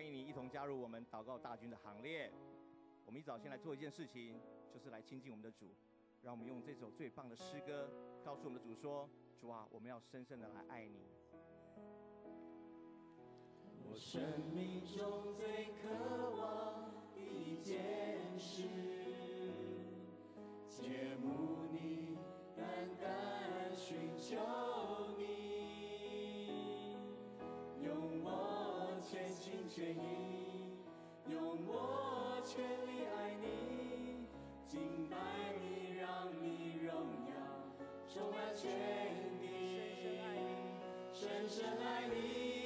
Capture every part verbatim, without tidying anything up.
欢迎你一同加入我们祷告大军的行列。我们一早先来做一件事情，就是来亲近我们的主。让我们用这首最棒的诗歌，告诉我们的主说：主啊，我们要深深的来爱你。 我生命中最渴望的一件事，切慕你，单单寻求你，用我全心全意，用我全力爱你，敬拜你，让你荣耀充满全地，深深爱你。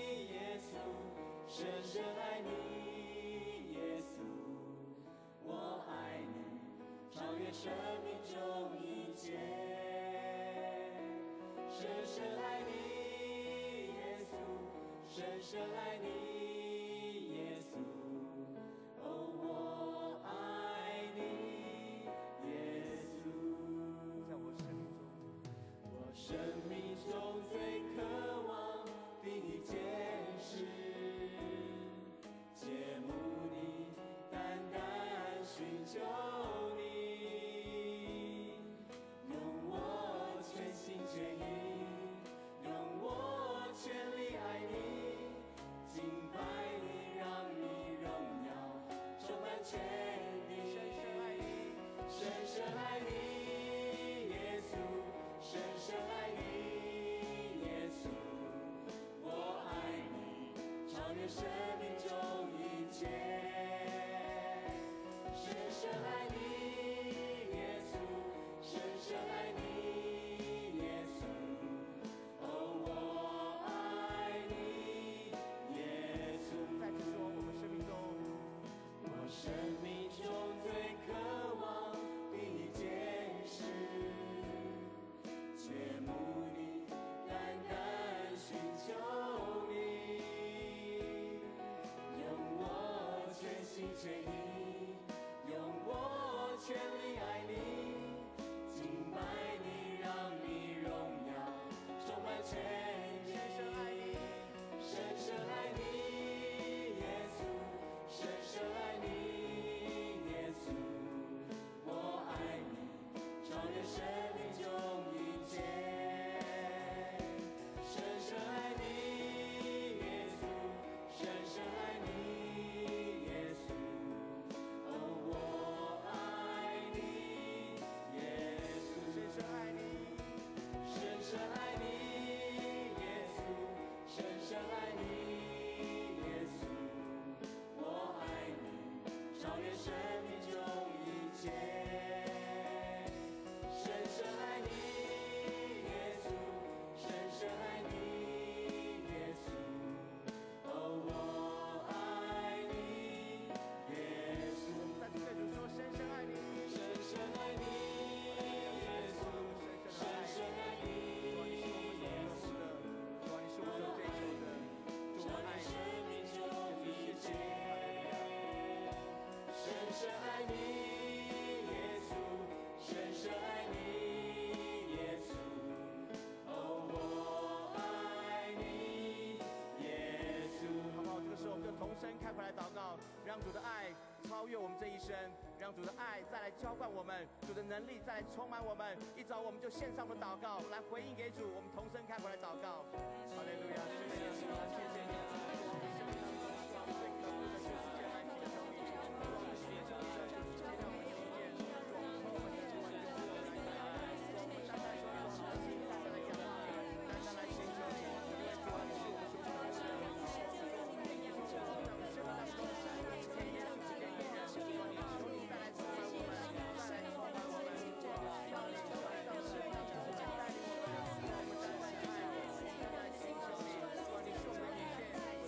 深深爱你，耶稣，我爱你，超越生命中一切。深深爱你，耶稣，深深爱你，耶稣，哦，我爱你，耶稣。 在我生命中， 我生命中最渴望的一件事。切慕你，单单寻求你，用我全心全意，用我全力爱你，敬拜你，让你荣耀充满全地。深深爱你，深深爱你，耶稣，深深爱你，耶稣，我爱你，超越生命中一切。深深爱你，耶稣，深深爱你，耶稣，哦，我爱你，耶稣。 再次说，我们生命中， 我生命中最渴望的一件事，切慕你，单单寻求你，全心全意，用我全力爱你，敬拜你，让你荣耀充满全地。深深爱你，深深爱你，耶稣，深深爱你，耶稣，我爱你，超越生命中一切。深深爱你，耶稣，深深爱你，耶稣。 同声开口来祷告，让主的爱超越我们这一生，让主的爱再来浇灌我们，主的能力再来充满我们。一早我们就献上我们的祷告，来回应给主。我们同声开口来祷告，哈利路亚！谢谢你。 我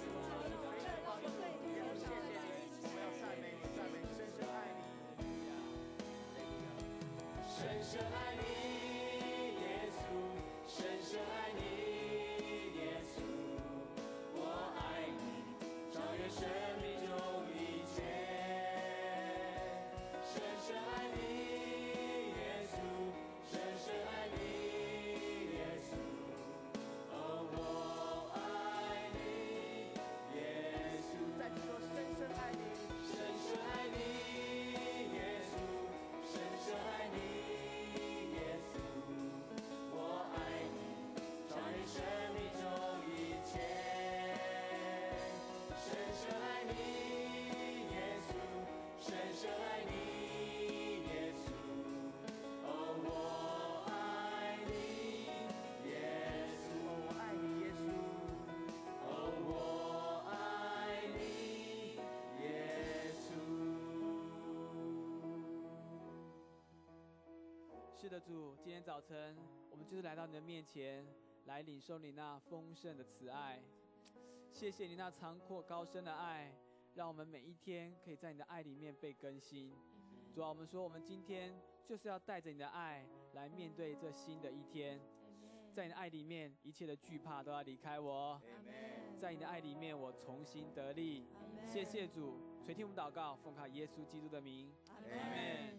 是的，主，今天早晨我们就是来到你的面前，来领受你那丰盛的慈爱。谢谢你那长阔高深的爱，让我们每一天可以在你的爱里面被更新。主啊，我们说我们今天就是要带着你的爱来面对这新的一天。在你的爱里面，一切的惧怕都要离开我。在你的爱里面，我重新得力。谢谢主，垂听我们祷告，奉靠耶稣基督的名。阿门。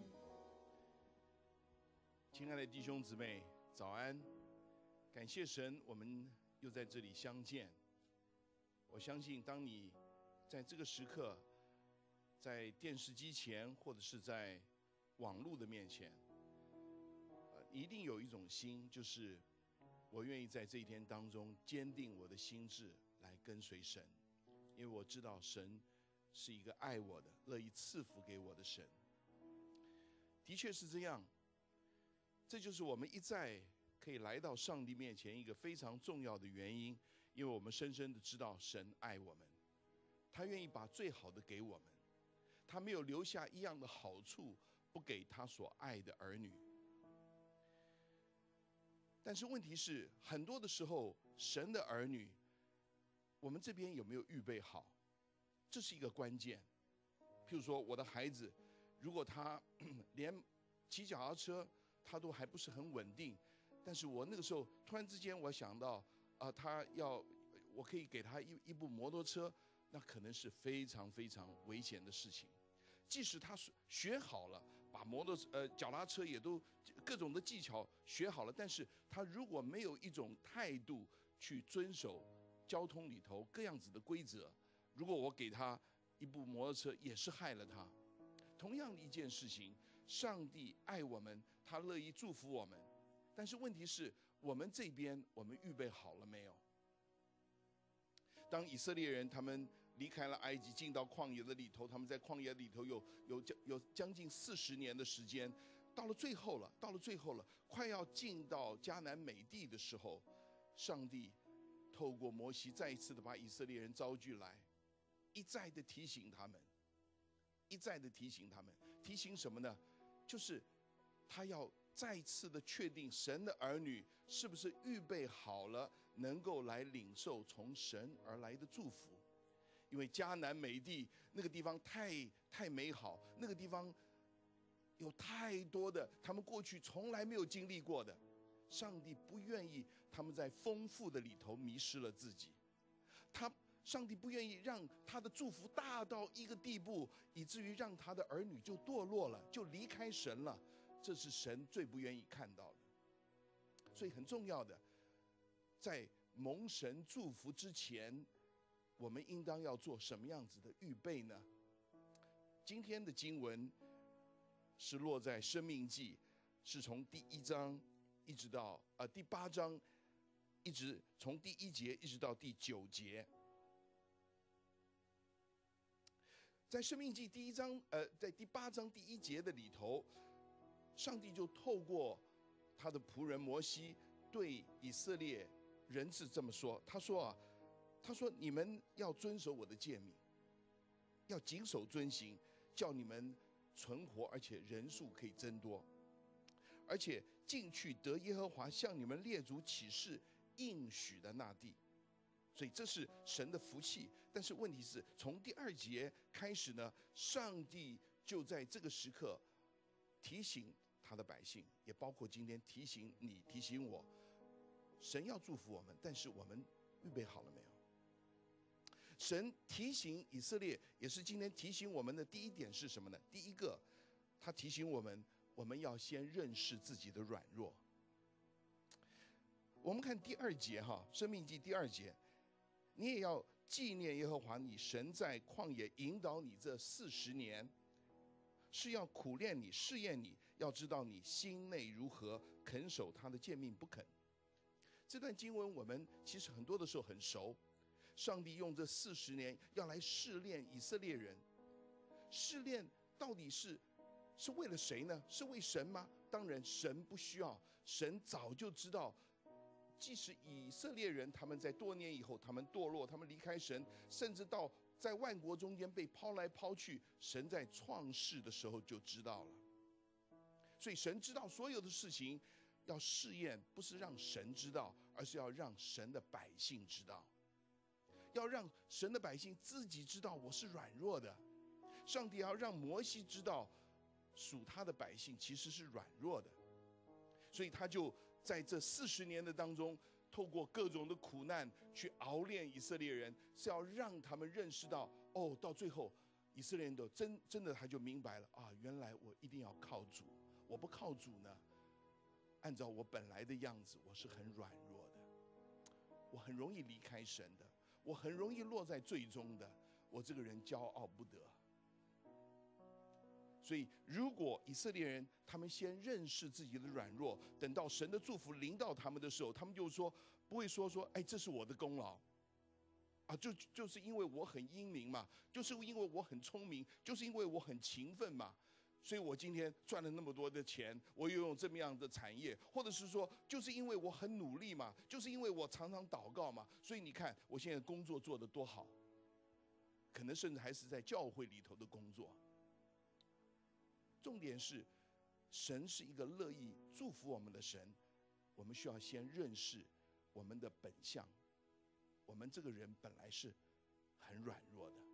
亲爱的弟兄姊妹，早安！感谢神，我们又在这里相见。我相信，当你在这个时刻，在电视机前，或者是在网络的面前，呃，一定有一种心，就是我愿意在这一天当中坚定我的心志，来跟随神，因为我知道神是一个爱我的、乐意赐福给我的神。的确是这样。这就是我们一再可以来到上帝面前一个非常重要的原因，因为我们深深的知道神爱我们，他愿意把最好的给我们，他没有留下一样的好处不给他所爱的儿女。但是问题是，很多的时候，神的儿女，我们这边有没有预备好？这是一个关键。譬如说，我的孩子，如果他连骑脚踏车他都还不是很稳定，但是我那个时候突然之间我想到，啊、呃，他要，我可以给他一一部摩托车，那可能是非常非常危险的事情。即使他学好了，把摩托呃脚踏车也都各种的技巧学好了，但是他如果没有一种态度去遵守交通里头各样子的规则，如果我给他一部摩托车，也是害了他。同样的一件事情，上帝爱我们，他乐意祝福我们，但是问题是我们这边我们预备好了没有？当以色列人他们离开了埃及，进到旷野的里头，他们在旷野里头有有有将近四十年的时间，到了最后了，到了最后了，快要进到迦南美地的时候，上帝透过摩西再一次的把以色列人招聚来，一再的提醒他们。一再的提醒他们，提醒什么呢？就是他要再次的确定神的儿女是不是预备好了，能够来领受从神而来的祝福。因为迦南美地那个地方太太美好，那个地方有太多的他们过去从来没有经历过的，上帝不愿意他们在丰富的里头迷失了自己。他上帝不愿意让他的祝福大到一个地步，以至于让他的儿女就堕落了，就离开神了。这是神最不愿意看到的。所以很重要的，在蒙神祝福之前，我们应当要做什么样子的预备呢？今天的经文是落在申命记，是从第一章一直到呃第八章，一直从第一节一直到第九节。在申命记第一章，呃，在第八章第一节的里头，上帝就透过他的仆人摩西对以色列人是这么说，他说啊，他说你们要遵守我的诫命，要谨守遵行，叫你们存活，而且人数可以增多，而且进去得耶和华向你们列祖起誓应许的那地。所以这是神的福气，但是问题是从第二节开始呢，上帝就在这个时刻提醒他的百姓，也包括今天提醒你、提醒我，神要祝福我们，但是我们预备好了没有？神提醒以色列，也是今天提醒我们的第一点是什么呢？第一个，他提醒我们，我们要先认识自己的软弱。我们看第二节哈，《申命记》第二节。你也要纪念耶和华你神在旷野引导你这四十年，是要苦练你、试验你，要知道你心内如何，肯守他的诫命不肯。这段经文我们其实很多的时候很熟，上帝用这四十年要来试炼以色列人，试炼到底是是为了谁呢？是为神吗？当然神不需要，神早就知道。即使以色列人他们在多年以后，他们堕落，他们离开神，甚至到在万国中间被抛来抛去，神在创世的时候就知道了。 所以神知道所有的事情，要试验，不是让神知道，而是要让神的百姓知道，要让神的百姓自己知道我是软弱的。上帝要让摩西知道，属他的百姓其实是软弱的，所以他就在这四十年的当中，透过各种的苦难去熬炼以色列人，是要让他们认识到，哦，到最后以色列人都真真的他就明白了啊，原来我一定要靠主，我不靠主呢，按照我本来的样子，我是很软弱的，我很容易离开神的，我很容易落在最终的，我这个人骄傲不得。所以如果以色列人他们先认识自己的软弱，等到神的祝福临到他们的时候，他们就说不会说说哎，这是我的功劳啊，就就是因为我很英明嘛，就是因为我很聪明，就是因为我很勤奋嘛，所以我今天赚了那么多的钱，我拥有这么样的产业，或者是说就是因为我很努力嘛，就是因为我常常祷告嘛，所以你看我现在工作做得多好，可能甚至还是在教会里头的工作。重点是，神是一个乐意祝福我们的神，我们需要先认识我们的本相，我们这个人本来是很软弱的。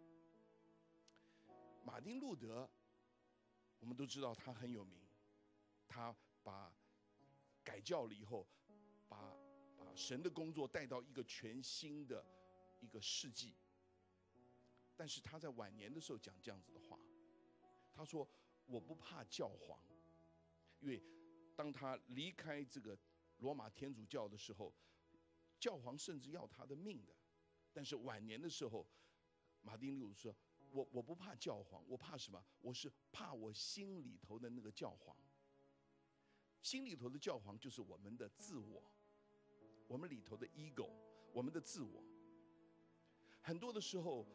马丁路德，我们都知道他很有名，他把改教了以后，把把神的工作带到一个全新的一个世纪。但是他在晚年的时候讲这样子的话，他说，我不怕教皇，因为当他离开这个罗马天主教的时候，教皇甚至要他的命的。但是晚年的时候，马丁路德说，我我不怕教皇，我怕什么？我是怕我心里头的那个教皇。心里头的教皇就是我们的自我，我们里头的 ego， 我们的自我。很多的时候，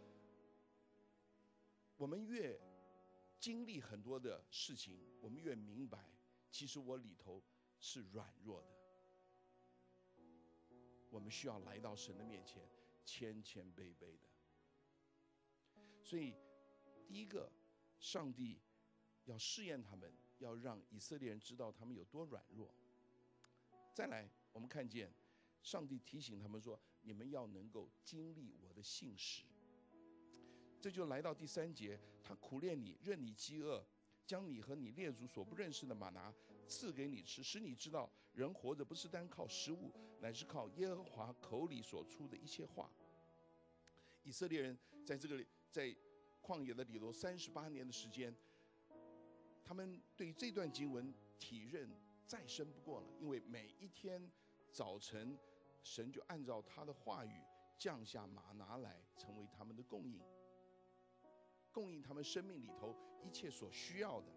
我们越经历很多的事情，我们越明白，其实我里头是软弱的。我们需要来到神的面前，谦谦卑卑的。所以，第一个，上帝要试验他们，要让以色列人知道他们有多软弱。再来，我们看见上帝提醒他们说：“你们要能够经历我的信实。”这就来到第三节，他苦练你，任你饥饿，将你和你列祖所不认识的玛拿赐给你吃，使你知道人活着不是单靠食物，乃是靠耶和华口里所出的一切话。以色列人在这个在旷野的里头三十八年的时间，他们对这段经文体认再深不过了，因为每一天早晨，神就按照他的话语降下玛拿来，成为他们的供应。供应他们生命里头一切所需要的，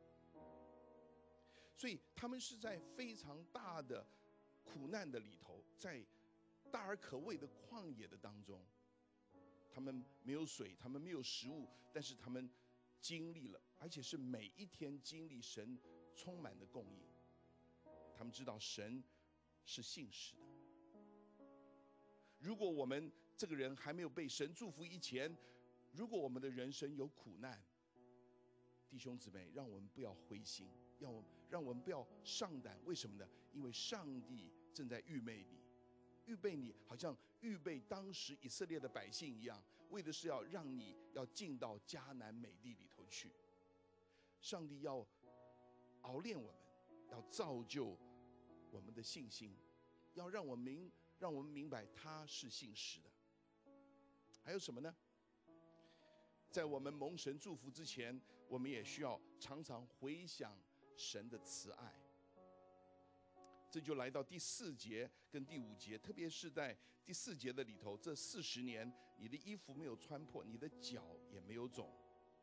所以他们是在非常大的苦难的里头，在大而可畏的旷野的当中，他们没有水，他们没有食物，但是他们经历了，而且是每一天经历神充满的供应。他们知道神是信实的。如果我们这个人还没有被神祝福以前，如果我们的人生有苦难，弟兄姊妹，让我们不要灰心，要让我们不要上胆。为什么呢？因为上帝正在预备你，预备你，好像预备当时以色列的百姓一样，为的是要让你要进到迦南美地里头去。上帝要熬炼我们，要造就我们的信心，要让我们明，让我们明白他是信实的。还有什么呢？在我们蒙神祝福之前，我们也需要常常回想神的慈爱。这就来到第四节跟第五节，特别是在第四节的里头，这四十年你的衣服没有穿破，你的脚也没有肿。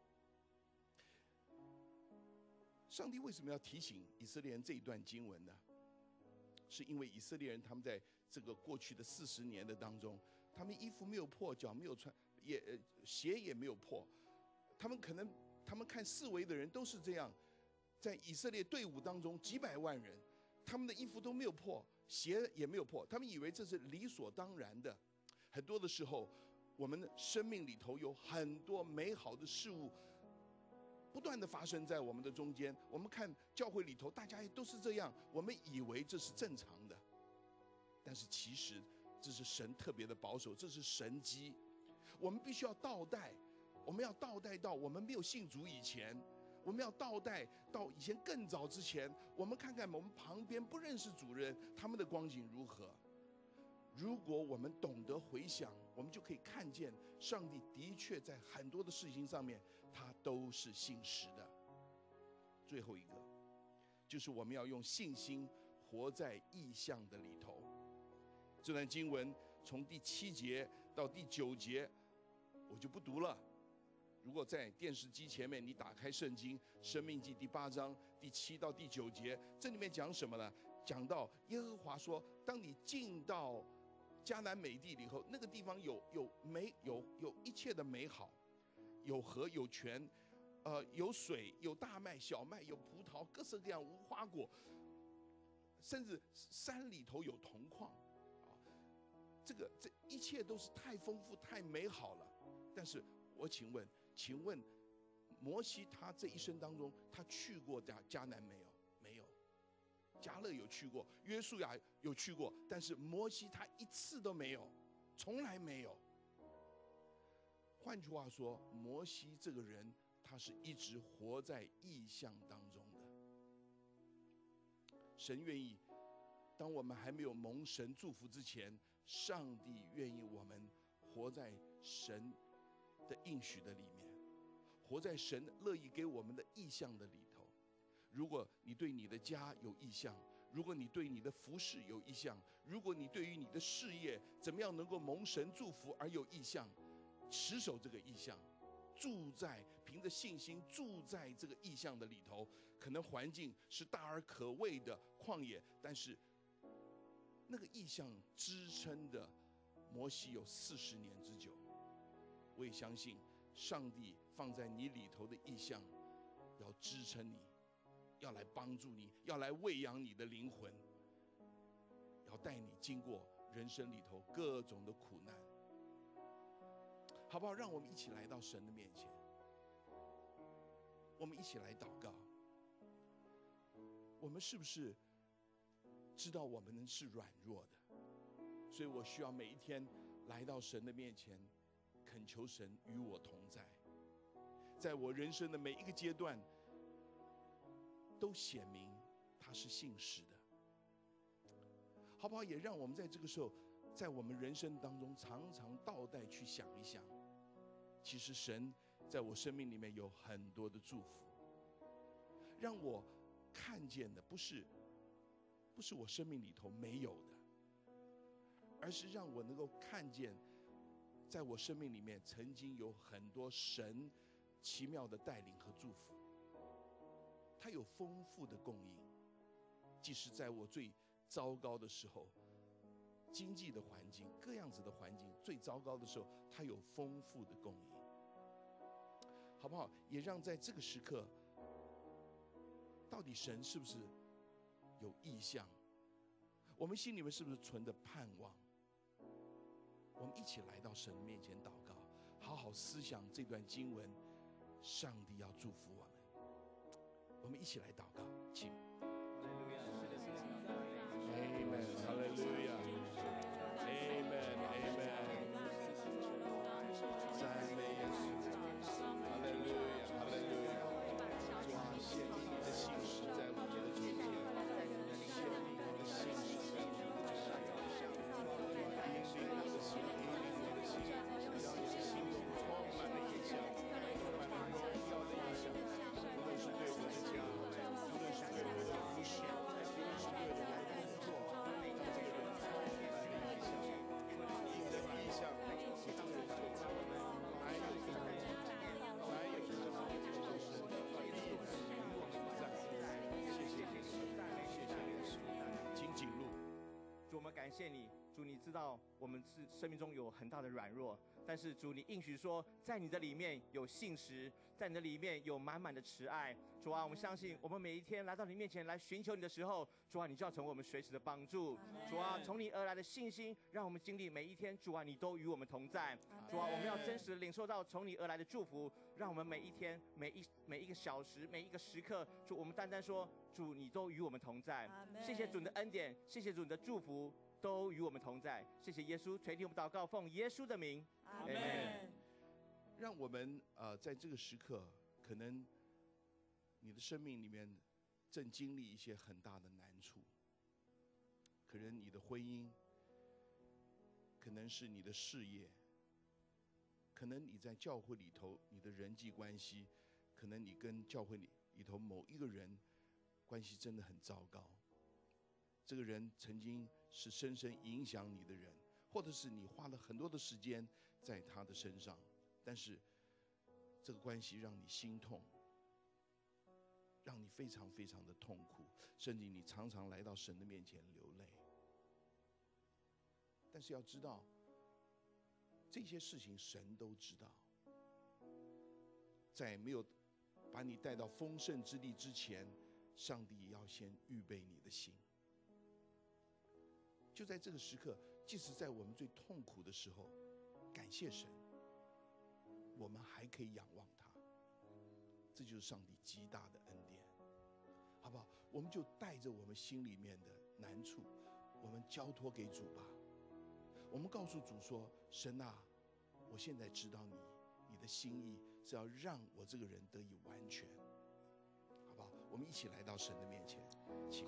上帝为什么要提醒以色列人这一段经文呢？是因为以色列人他们在这个过去的四十年的当中，他们衣服没有破，脚没有穿，也鞋也没有破。他们可能他们看四围的人都是这样，在以色列队伍当中几百万人，他们的衣服都没有破，鞋也没有破，他们以为这是理所当然的。很多的时候，我们的生命里头有很多美好的事物， 不断的发生在我们的中间。我们看教会里头，大家也都是这样，我们以为这是正常的，但是其实这是神特别的保守，这是神机。我们必须要倒带，我们要倒带到我们没有信主以前，我们要倒带到以前更早之前，我们看看我们旁边不认识主人他们的光景如何。如果我们懂得回想，我们就可以看见上帝的确在很多的事情上面他都是信实的。最后一个就是我们要用信心活在异象的里头。这段经文从第七节到第九节我就不读了，如果在电视机前面你打开圣经申命记第八章第七到第九节，这里面讲什么呢？讲到耶和华说，当你进到迦南美地里头，那个地方有有美有有一切的美好，有河有泉，呃有水有大麦小麦有葡萄，各式各样无花果，甚至山里头有铜矿啊，这个这一切都是太丰富太美好了。但是我请问请问摩西他这一生当中他去过迦迦南没有？没有。迦勒有去过，约书亚有去过，但是摩西他一次都没有，从来没有。换句话说，摩西这个人他是一直活在异象当中的。神愿意当我们还没有蒙神祝福之前，上帝愿意我们活在神的应许的里面，活在神乐意给我们的异象的里头。如果你对你的家有意向，如果你对你的服事有意向，如果你对于你的事业怎么样能够蒙神祝福而有意向，持守这个意向，住在凭着信心住在这个意象的里头。可能环境是大而可畏的旷野，但是那个意象支撑的摩西有四十年之久。我也相信上帝放在你里头的意象要支撑你，要来帮助你，要来喂养你的灵魂，要带你经过人生里头各种的苦难，好不好？让我们一起来到神的面前，我们一起来祷告。我们是不是知道我们是软弱的？所以我需要每一天来到神的面前，恳求神与我同在，在我人生的每一个阶段都显明他是信实的，好不好？也让我们在这个时候，在我们人生当中常常倒带去想一想，其实神在我生命里面有很多的祝福，让我看见的不是不是我生命里头没有的，而是让我能够看见在我生命里面曾经有很多神奇妙的带领和祝福。他有丰富的供应，即使在我最糟糕的时候，经济的环境各样子的环境最糟糕的时候，他有丰富的供应，好不好？也让在这个时刻，到底神是不是有意向，我们心里面是不是存着盼望？我们一起来到神面前祷告，好好思想这段经文，上帝要祝福我们。我们一起来祷告，请。Amen, Hallelujah, Amen, Amen。赞美耶稣 ，Hallelujah, Hallelujah。主啊，显明你的信实在我们的中间，显明你的信实在我们的中间。引领我的心，引领我的心，让我的心中充满了异象，充满了荣耀的异象。无论是对我的家，无论是对我的服事，无论是对我的工作，让这个人充满了异象。你的异象，这个人就在我们还有什么？还有什么？就是必然与我同在。谢谢耶稣，谢谢耶稣，请紧路。 主，我们感谢你，主，你知道我们是生命中有很大的软弱， 但是主，你应许说，在你的里面有信实，在你的里面有满满的慈爱。主啊，我们相信，我们每一天来到你面前来寻求你的时候，主啊，你就要成为我们随时的帮助。主啊，从你而来的信心，让我们经历每一天。主啊，你都与我们同在。主啊，我们要真实领受到从你而来的祝福，让我们每一天、每一每一个小时、每一个时刻，主，我们单单说，主，你都与我们同在。谢谢主你的恩典，谢谢主你的祝福，都与我们同在。谢谢耶稣垂听我们祷告，奉耶稣的名， 阿门。 让我们呃在这个时刻，可能你的生命里面正经历一些很大的难处，可能你的婚姻，可能是你的事业，可能你在教会里头你的人际关系，可能你跟教会里里头某一个人关系真的很糟糕，这个人曾经是深深影响你的人，或者是你花了很多的时间在他的身上，但是这个关系让你心痛，让你非常非常的痛苦，甚至你常常来到神的面前流泪。但是要知道，这些事情神都知道，在没有把你带到丰盛之地之前，上帝要先预备你的心。就在这个时刻，即使在我们最痛苦的时候，感谢神，我们还可以仰望他，这就是上帝极大的恩典，好不好？我们就带着我们心里面的难处，我们交托给主吧。我们告诉主说，神啊，我现在知道你你的心意是要让我这个人得以完全，好不好？我们一起来到神的面前，请。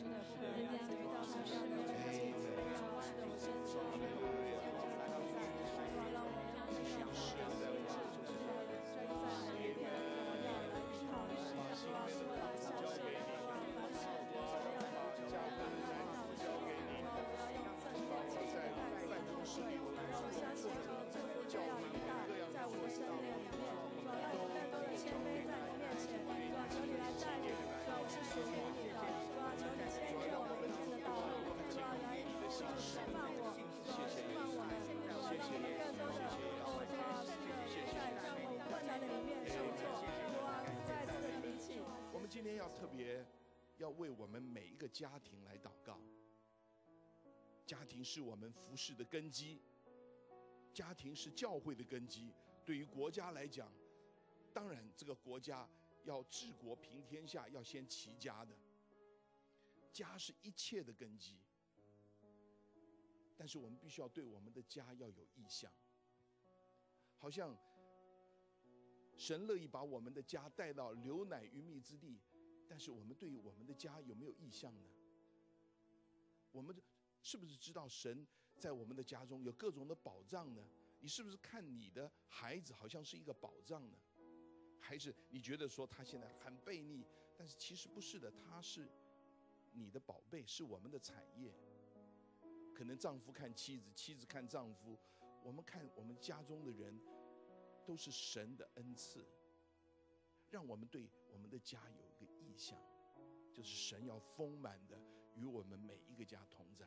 今天要特别要为我们每一个家庭来祷告。家庭是我们服事的根基，家庭是教会的根基。对于国家来讲，当然这个国家要治国平天下，要先齐家的。家是一切的根基，但是我们必须要对我们的家要有意向。好像神乐意把我们的家带到流奶与蜜之地，但是我们对于我们的家有没有意向呢？我们是不是知道神在我们的家中有各种的保障呢？你是不是看你的孩子好像是一个保障呢？还是你觉得说他现在很悖逆，但是其实不是的，他是你的宝贝，是我们的产业。可能丈夫看妻子，妻子看丈夫，我们看我们家中的人都是神的恩赐，让我们对我们的家有一个意向，就是神要丰满的与我们每一个家同在。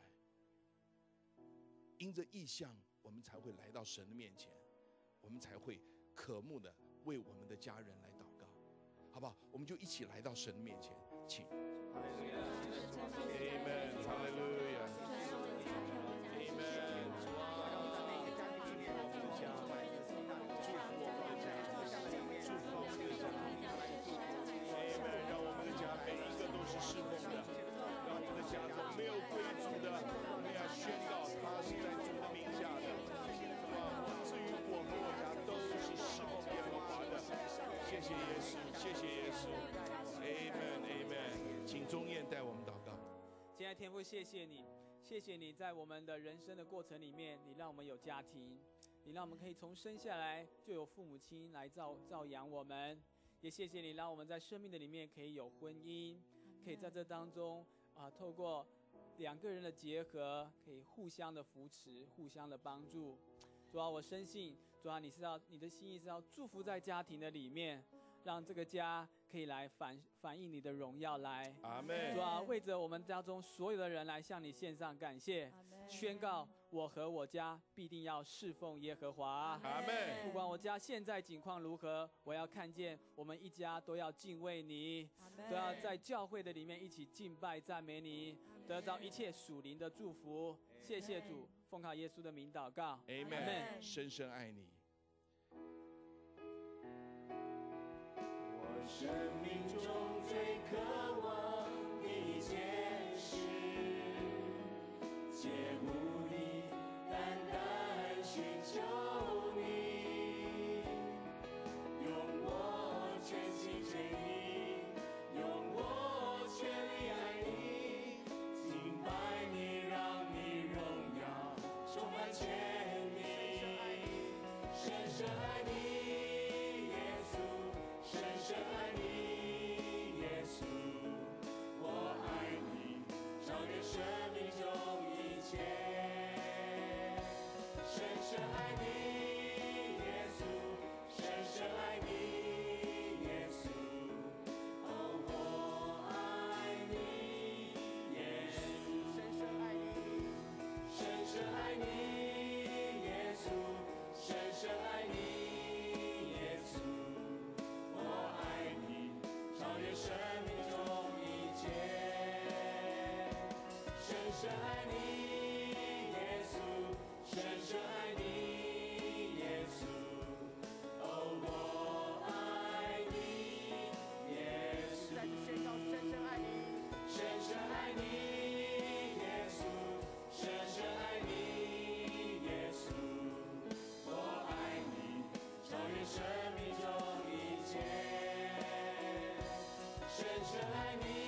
因着意向，我们才会来到神的面前，我们才会渴慕的为我们的家人来祷告，好不好？我们就一起来到神的面前，请。Amen. Hallelujah. Amen. 让我们的家每一个都是侍奉的，让我们的家中没有归主的，我们要宣告他是在主的名下的。至于我和我家都是侍奉耶和华的。谢谢耶稣，谢谢耶稣。Amen, Amen。请钟燕带我们祷告。 亲爱的天父，谢谢你，谢谢你在我们的人生的过程里面，你让我们有家庭，你让我们可以从生下来就有父母亲来照照养我们。也谢谢你让我们在生命的里面可以有婚姻，可以在这当中啊、呃，透过两个人的结合，可以互相的扶持，互相的帮助。主啊，我深信，主啊，你是要你的心意是要祝福在家庭的里面，让这个家可以来反反映你的荣耀来。 阿们。 主啊，为着我们家中所有的人来向你献上感谢，宣告我和我家必定要侍奉耶和华。 阿门。 不管我家现在境况如何，我要看见我们一家都要敬畏你，都要在教会的里面一起敬拜赞美你，得着一切属灵的祝福。谢谢主，奉靠耶稣的名祷告。 Amen。深深爱你。 我生命中最渴望的一件事，切慕你，单单寻求你，用我全心全意，用我全力爱你，敬拜你，让你荣耀充满全地，深深爱你，耶稣，深深爱你，耶稣，我爱你，超越生命中一切，深深爱你，耶稣，深深爱你，耶稣，哦，我爱你，耶稣， 深深爱你， 深深爱你，耶稣，深深爱你，耶稣，我爱你，超越生命中一切，深深爱你，耶稣，深深爱你，耶稣，哦，我爱你，耶稣。 再次宣告深深爱你， 深深爱你，耶稣，深深爱你，耶稣，我爱你，超越生命中一切，深深爱你。